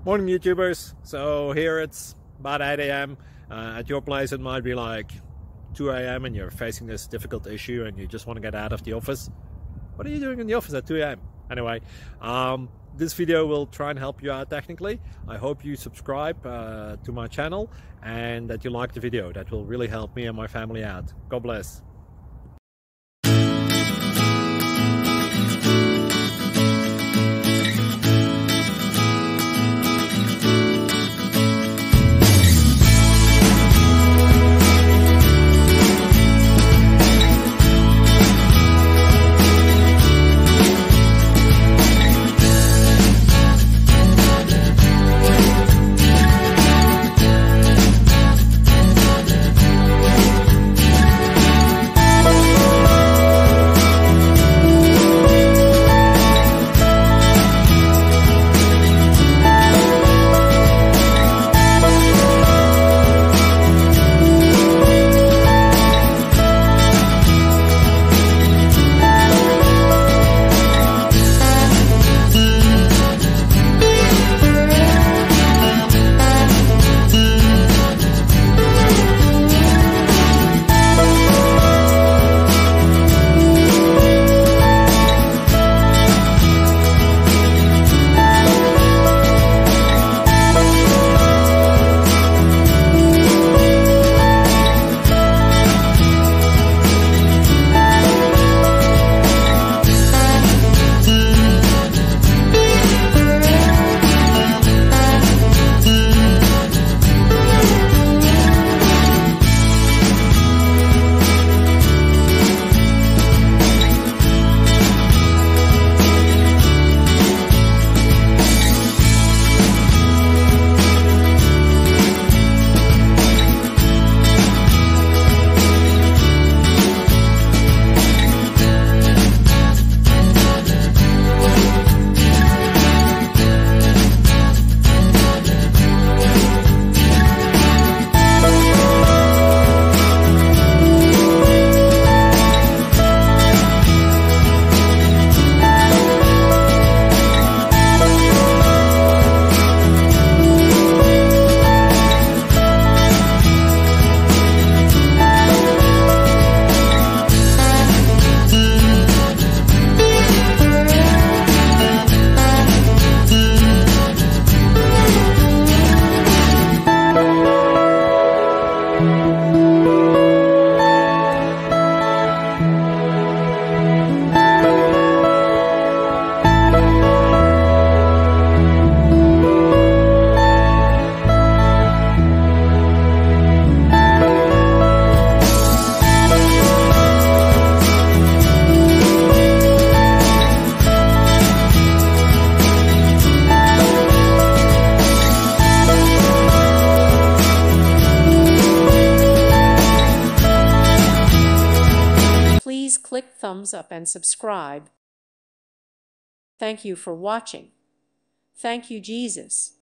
Morning YouTubers. So here it's about 8 a.m. At your place it might be like 2 a.m. and you're facing this difficult issue and you just want to get out of the office. What are you doing in the office at 2 a.m.? Anyway, this video will try and help you out technically. I hope you subscribe to my channel and that you like the video. That will really help me and my family out. God bless. Please click thumbs up and subscribe. Thank you for watching. Thank you, Jesus.